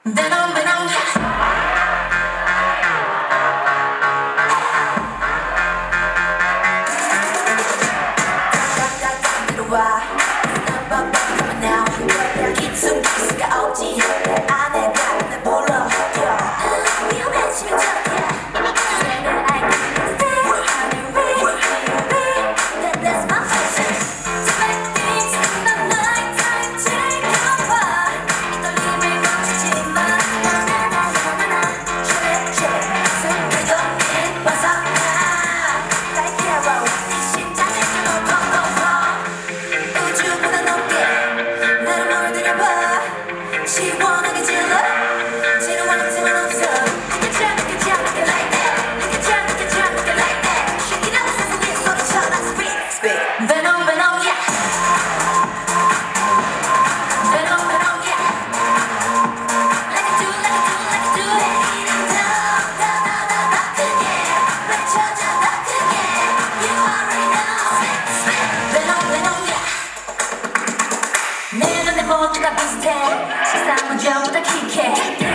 Venom, Venom, 들어와 넌 coming now 기승 기승가 없지 아내가 날 불러 위험해지면 저렇게 That's my passion To make things in the night time take over 이 떨림을 멈추지 마 나나나나나 Shake shake 숨기던 벗어나 Like hero 네 심장을 뚫어 pump pump pump 우주보다 높게 나를 몰아들여봐 시원하게 질러 지루한 냄새만 없어 느껴져 느껴져 느껴 like that 느껴져 느껴져 느껴 like that Shake it up 세상에 소리쳐 나 spit spit Venom Venom yeah Venom Venom yeah Like I do like I do like I do 이름 더 크게 외쳐줘 더 크게 You already know spit spit Venom Venom yeah 내 눈에 모두가 비슷해 세상은 전부 다 킥해